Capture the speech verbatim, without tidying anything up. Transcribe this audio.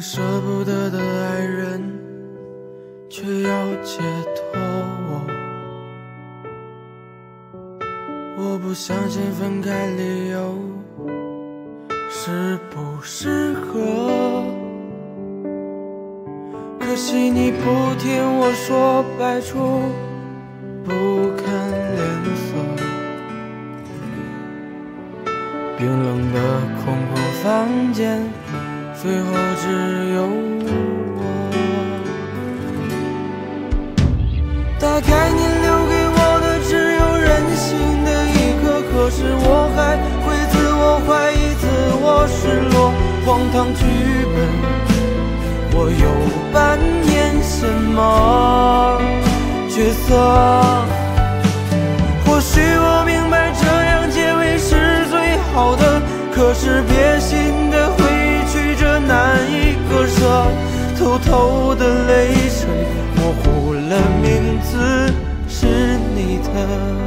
舍不得的爱人，却要解脱我。我不相信分开理由是不适合，可惜你不听我说，摆出不看脸色。冰冷的空空房间，最后只有我。打开你留给我的只有任性的一刻，可是我还会自我怀疑，自我失落，荒唐剧本，我又扮演什么角色？或许我明白这样结尾是最好的，可是别心的回去这难以割舍，偷偷的泪水模糊了名字是你的。